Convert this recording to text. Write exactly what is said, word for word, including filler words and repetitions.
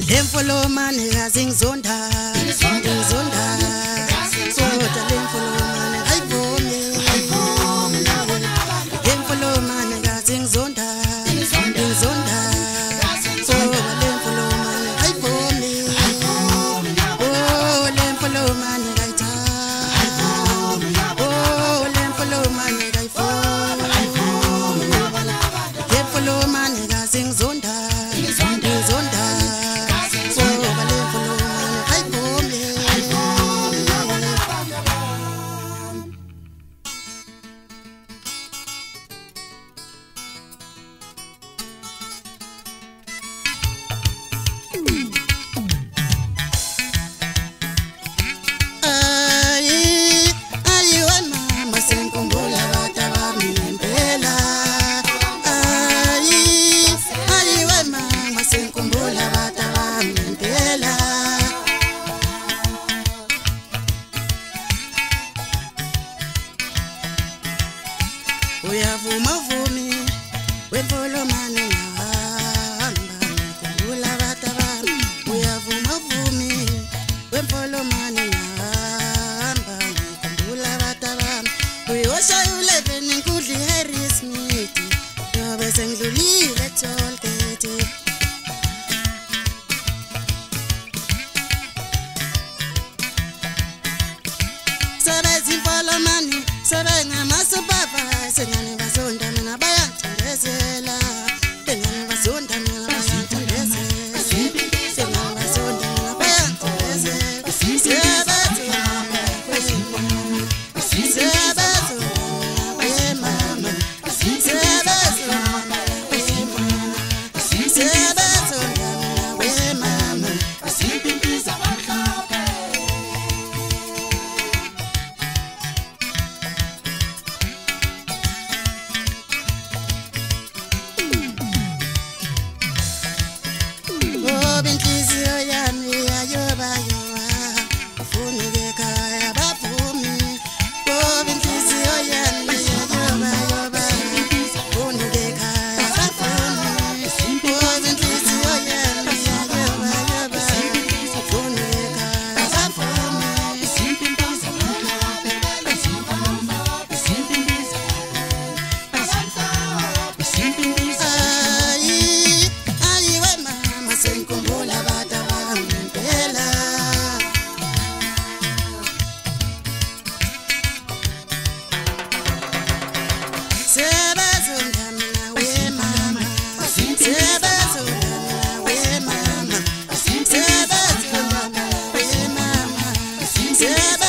Lemfolo mane ngazingizonda ngizonda kodwa lemfolo mane ayivumi lemfolo mane ngazingizonda ngizonda kodwa lemfolo mane ayivumi oh lemfolo mane ngayithanda oh lemfolo mane ngayifuna lemfolo mane ngazingizonda ngizonda uyavuma vumi wemfolo mane ngahamba ngikhumbula batabami uyavuma vumi wemfolo mane ngahamba ngikhumbula batabami uyoshaya uleveni nkudli Harry Smith yobe sengidlulile toll gate sebezi mfolo mane sebenga masubaba sengane bazonda mina bayangithandezela sengane bazonda mina bayangithandezela sengane bazonda mina bayangithandezela siyabazonda siyabazonda wemama siyabazonda siyabazonda wemama asipimpiza bamhlophe inhliziyo yami yayoba yoba ufuna ukukhaya bavumi ngoba inhliziyo yami yayoba yoba ufuna ukukhaya bavumi ngoba inhliziyo yami yayoba yoba ufuna ukukhaya bavumi isimpimpiza mhlophe isimpimpiza isimpimpiza isimpimpiza sengikhumbula batabami impela sebazonda mina wemama sebazonda mina wemama sebazonda mina wemama